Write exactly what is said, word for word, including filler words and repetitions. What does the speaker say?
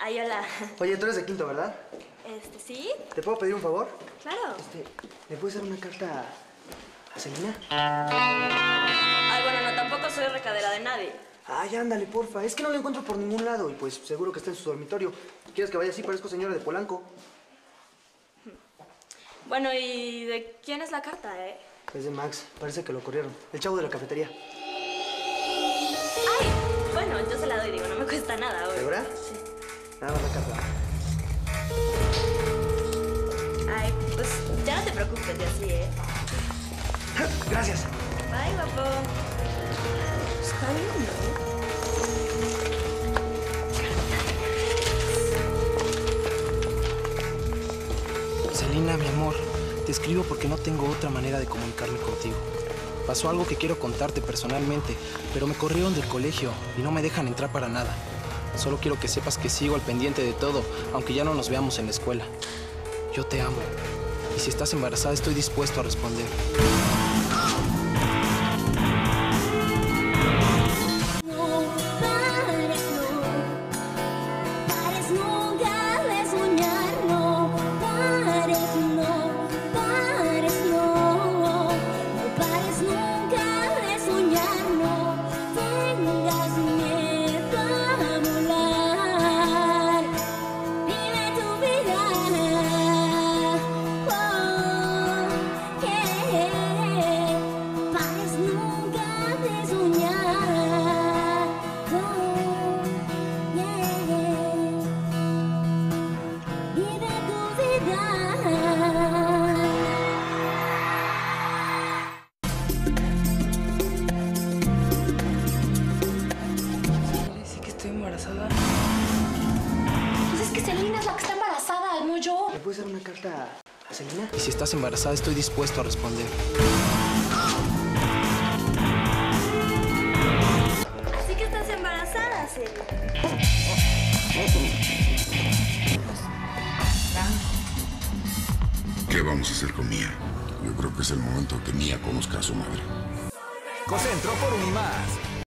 Ay, hola. Oye, tú eres de Quinto, ¿verdad? Este, ¿sí? ¿Te puedo pedir un favor? Claro. Este, ¿me puedes dar una carta a Celina? Ay, bueno, no, tampoco soy recadera de nadie. Ay, ándale, porfa. Es que no la encuentro por ningún lado y pues seguro que está en su dormitorio. ¿Quieres que vaya así? Parezco señora de Polanco. Bueno, ¿y de quién es la carta, eh? Es de Max. Parece que lo corrieron. El chavo de la cafetería. Ay, bueno, yo se la doy, digo, no me cuesta nada, güey. ¿Segura? Sí. Nada más la carta. Ay, pues ya no te preocupes de así, ¿eh? Gracias. Bye, guapo. Está bien, ¿no? Celina, mi amor, te escribo porque no tengo otra manera de comunicarme contigo. Pasó algo que quiero contarte personalmente, pero me corrieron del colegio y no me dejan entrar para nada. Solo quiero que sepas que sigo al pendiente de todo, aunque ya no nos veamos en la escuela. Yo te amo. Y si estás embarazada, estoy dispuesto a responder. ¿Embarazada? Pues es que Celina es la que está embarazada, no yo. ¿Me puedes dar una carta a Celina? Y si estás embarazada, estoy dispuesto a responder. Así que estás embarazada, Celia. ¿Qué vamos a hacer con Mía? Yo creo que es el momento que Mía conozca a su madre. Concentro por un y más.